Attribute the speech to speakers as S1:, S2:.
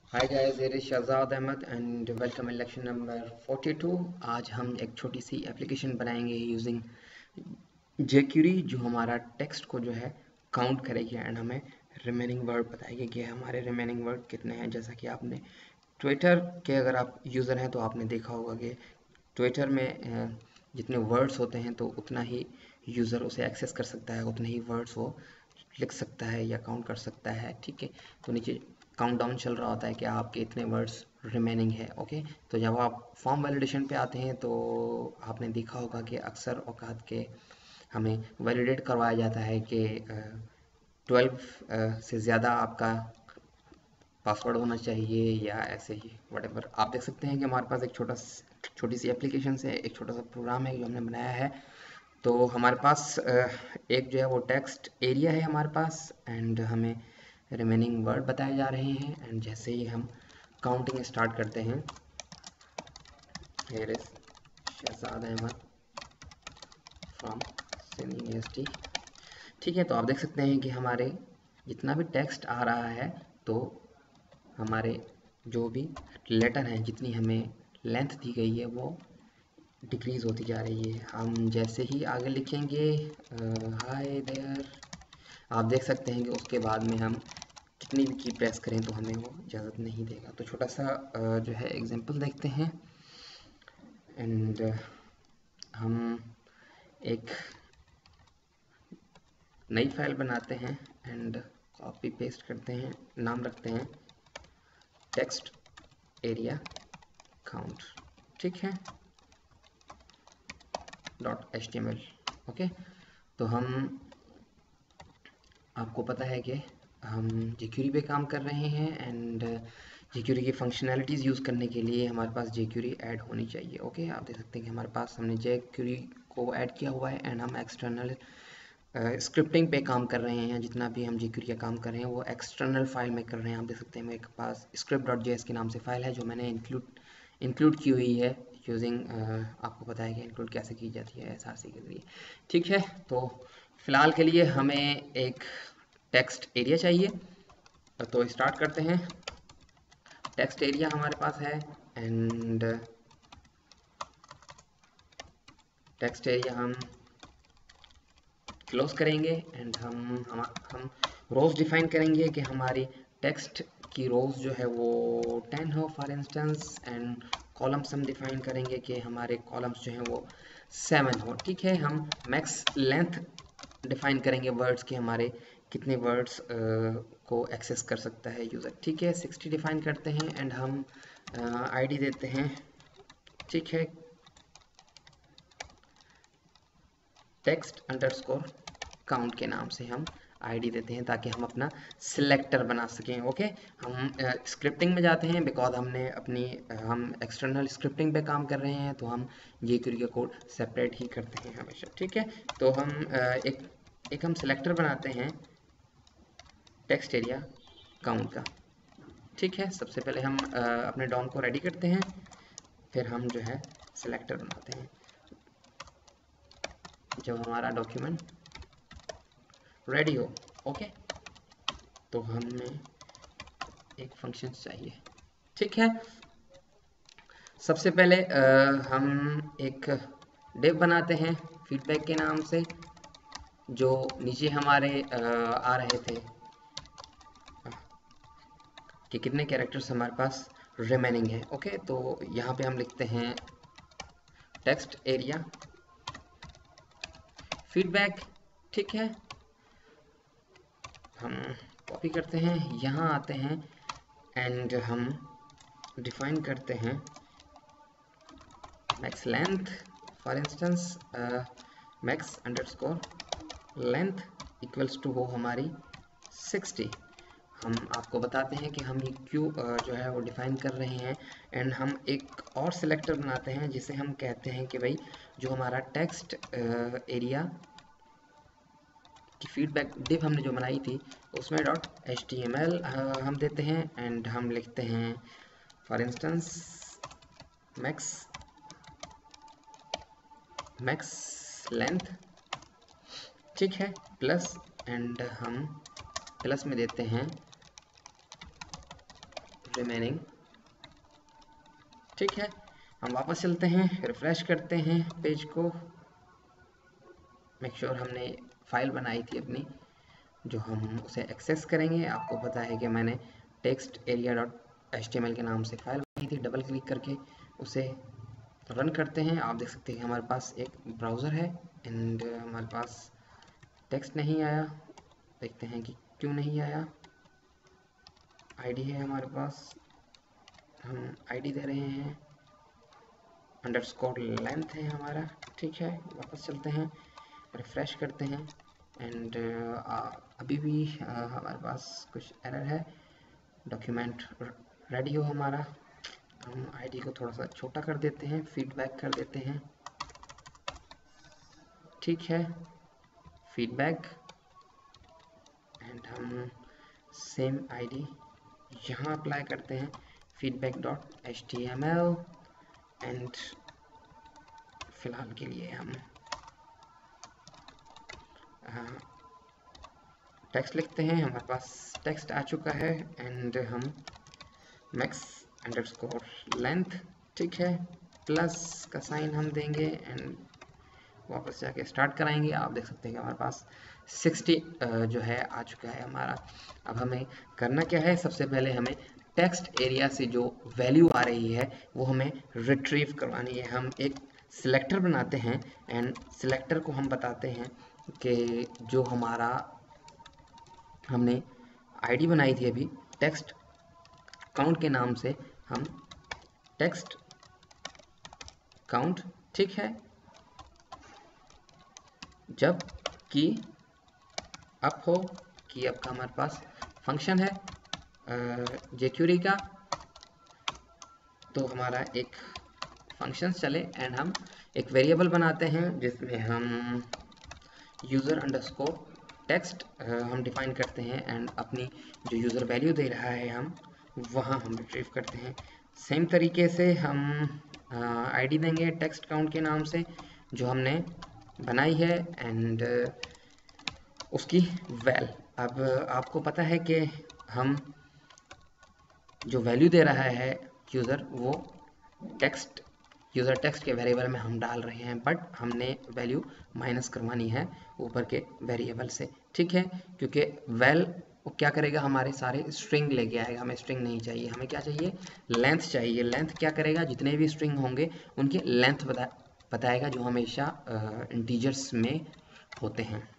S1: Hi guys, it is Shahzad Ahmed and welcome in lecture number 42। आज हम एक छोटी सी एप्लीकेशन बनाएंगे यूजिंग jQuery जो हमारा टेक्स्ट को जो है काउंट करेगी एंड हमें रिमेनिंग वर्ड बताएगी कि हमारे रिमेनिंग वर्ड कितने हैं। जैसा कि आपने ट्विटर के अगर आप यूज़र हैं तो आपने देखा होगा कि ट्विटर में जितने वर्ड्स होते हैं तो उतना ही यूज़र उसे एक्सेस कर सकता है, उतने ही वर्ड्स वो लिख सकता है या काउंट कर सकता है। ठीक है, तो नीचे काउंटडाउन चल रहा होता है कि आपके इतने वर्ड्स रिमेनिंग है। ओके, तो जब आप फॉर्म वैलिडेशन पे आते हैं तो आपने देखा होगा कि अक्सर औकात के हमें वैलिडेट करवाया जाता है कि 12 से ज़्यादा आपका पासवर्ड होना चाहिए या ऐसे ही वटेवर। आप देख सकते हैं कि हमारे पास एक छोटी सी एप्लीकेशन है, एक छोटा सा प्रोग्राम है जो हमने बनाया है। तो हमारे पास एक जो है वो टेक्स्ट एरिया है हमारे पास एंड हमें रिमेनिंग वर्ड बताए जा रहे हैं। एंड जैसे ही हम काउंटिंग स्टार्ट करते हैं, here is Shahzad Ahmed from Sindh university. ठीक है, तो आप देख सकते हैं कि हमारे जितना भी टेक्स्ट आ रहा है तो हमारे जो भी लेटर हैं, जितनी हमें लेंथ दी गई है वो डिक्रीज होती जा रही है। हम जैसे ही आगे लिखेंगे हाय देयर, आप देख सकते हैं कि उसके बाद में हम कितनी भी की प्रेस करें तो हमें वो इजाज़त नहीं देगा। तो छोटा सा जो है एग्जांपल देखते हैं एंड हम एक नई फाइल बनाते हैं एंड कॉपी पेस्ट करते हैं, नाम रखते हैं टेक्स्ट एरिया काउंट। ठीक है, .html। ओके, तो हम आपको पता है कि हम jQuery पे काम कर रहे हैं एंड jQuery की फंक्शनैलिटीज़ यूज़ करने के लिए हमारे पास jQuery ऐड होनी चाहिए। ओके, आप देख सकते हैं कि हमारे पास हमने jQuery को ऐड किया हुआ है एंड हम एक्सटर्नल स्क्रिप्टिंग पे काम कर रहे हैं। जितना भी हम jQuery का काम कर रहे हैं वो एक्सटर्नल फाइल में कर रहे हैं। आप देख सकते हैं मेरे पास script.js के नाम से फाइल है जो मैंने इंक्लूड की हुई है यूजिंग आपको पता है कि इंक्लूड कैसे की जाती है SRC के ज़रिए। ठीक है, तो फिलहाल के लिए हमें एक टेक्स्ट एरिया चाहिए, तो स्टार्ट करते हैं। टेक्स्ट एरिया हमारे पास है एंड टेक्स्ट एरिया हम क्लोज करेंगे एंड हम रोज डिफाइन करेंगे कि हमारी टेक्स्ट की रोज जो है वो 10 हो फॉर इंस्टेंस एंड कॉलम्स हम डिफाइन करेंगे कि हमारे कॉलम्स जो हैं वो 7 हो। ठीक है, हम मैक्स लेंथ डिफाइन करेंगे वर्ड्स के, हमारे कितने वर्ड्स को एक्सेस कर सकता है यूज़र। ठीक है, 60 डिफाइन करते हैं एंड हम आईडी देते हैं। ठीक है, टेक्स्ट अंडरस्कोर काउंट के नाम से हम आईडी देते हैं ताकि हम अपना सिलेक्टर बना सकें। ओके, हम स्क्रिप्टिंग में जाते हैं बिकॉज हमने अपनी हम एक्सटर्नल स्क्रिप्टिंग पे काम कर रहे हैं तो हम jQuery का कोड सेपरेट ही करते हैं हमेशा। ठीक है, तो हम एक हम सिलेक्टर बनाते हैं टेक्स्ट एरिया काउंट का। ठीक है, सबसे पहले हम अपने डॉम को रेडी करते हैं, फिर हम जो है सिलेक्टर बनाते हैं। जब हमारा डॉक्यूमेंट रेडी हो, ओके, तो हमें एक फंक्शन चाहिए। ठीक है, सबसे पहले हम एक डिव बनाते हैं फीडबैक के नाम से, जो नीचे हमारे आ रहे थे कि कितने कैरेक्टर्स हमारे पास रिमेनिंग है। ओके, तो यहाँ पे हम लिखते हैं टेक्स्ट एरिया फीडबैक। ठीक है, हम कॉपी करते हैं, यहाँ आते हैं एंड हम डिफाइन करते हैं max length for instance max underscore length equals to हो हमारी 60। हम आपको बताते हैं कि हम ये क्यों जो है वो डिफाइन कर रहे हैं एंड हम एक और सिलेक्टर बनाते हैं जिसे हम कहते हैं कि भाई जो हमारा टेक्स्ट एरिया की फीडबैक डिव हमने जो बनाई थी उसमें .html हम देते हैं एंड हम लिखते हैं फॉर इंस्टेंस मैक्स लेंथ। ठीक है, प्लस एंड हम प्लस में देते हैं रिमेनिंग। ठीक है, हम वापस चलते हैं, रिफ्रेश करते हैं पेज को, मेक श्योर हमने फाइल बनाई थी अपनी जो हम उसे एक्सेस करेंगे। आपको पता है कि मैंने टेक्स्ट एरिया डॉट HTML के नाम से फाइल बनाई थी। डबल क्लिक करके उसे रन करते हैं। आप देख सकते हैं हमारे पास एक ब्राउज़र है एंड हमारे पास टेक्स्ट नहीं आया। देखते हैं कि क्यों नहीं आया। आईडी है हमारे पास, हम आईडी दे रहे हैं, अंडरस्कोर लेंथ है हमारा। ठीक है, वापस चलते हैं, रिफ्रेश करते हैं एंड अभी भी हमारे पास कुछ एरर है। डॉक्यूमेंट रेडी हो हमारा, हम आईडी को थोड़ा सा छोटा कर देते हैं, फीडबैक कर देते हैं। ठीक है, फीडबैक एंड हम सेम आईडी यहाँ अप्लाई करते हैं, feedback डॉट HTML एंड फिलहाल के लिए हम टेक्स्ट लिखते हैं। हमारे पास टेक्स्ट आ चुका है एंड हम मैक्स अंडरस्कोर लेंथ, ठीक है, प्लस का साइन हम देंगे एंड वापस जाके स्टार्ट कराएंगे। आप देख सकते हैं कि हमारे पास 60 जो है आ चुका है हमारा। अब हमें करना क्या है, सबसे पहले हमें टेक्स्ट एरिया से जो वैल्यू आ रही है वो हमें रिट्रीव करवानी है। हम एक सिलेक्टर बनाते हैं एंड सिलेक्टर को हम बताते हैं कि जो हमारा हमने आईडी बनाई थी अभी टेक्स्ट काउंट के नाम से, हम टेक्स्ट काउंट, ठीक है, जब की अप हो, की अप का हमारे पास फंक्शन है jQuery का, तो हमारा एक फंक्शन चले एंड हम एक वेरिएबल बनाते हैं जिसमें हम यूज़र अंडरस्कोर टेक्स्ट हम डिफाइन करते हैं एंड अपनी जो यूज़र वैल्यू दे रहा है हम वहाँ हम रिट्रीव करते हैं। सेम तरीके से हम आईडी देंगे टेक्स्ट काउंट के नाम से जो हमने बनाई है एंड उसकी वैल। अब आपको पता है कि हम जो वैल्यू दे रहा है यूज़र वो टेक्स्ट यूज़र टेक्स्ट के वेरिएबल में हम डाल रहे हैं, बट हमने वैल्यू माइनस करवानी है ऊपर के वेरिएबल से। ठीक है, क्योंकि वैल वो क्या करेगा, हमारे सारे स्ट्रिंग लेके आएगा। हमें स्ट्रिंग नहीं चाहिए, हमें क्या चाहिए, लेंथ चाहिए। लेंथ क्या करेगा, जितने भी स्ट्रिंग होंगे उनकी लेंथ बताएगा जो हमेशा इंटीजर्स में होते हैं।